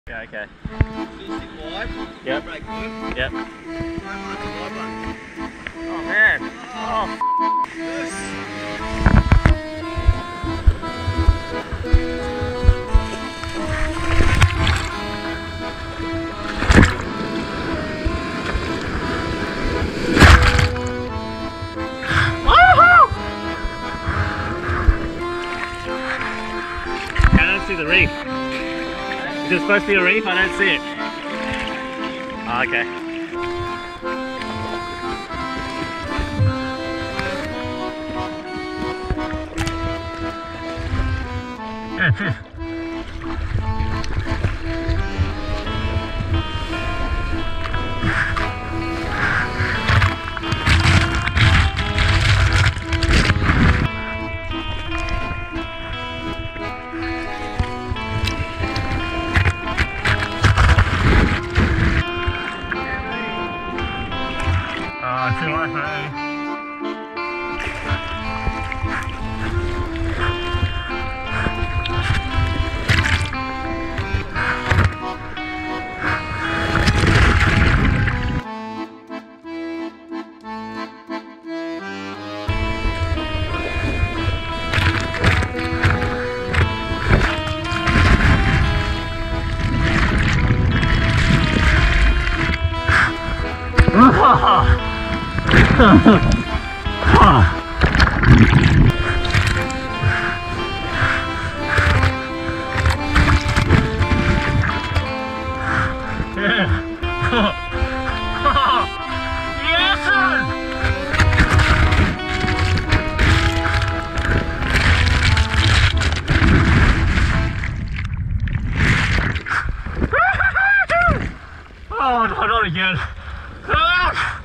Yeah, okay. Stick wide. Yep. Brake good. Yep. Wide one. Oh man. Oh. I don't see the reef. Is there supposed to be a reef? I don't see it. Oh, okay. Yeah, cheers. Too much, man. Oh, not again.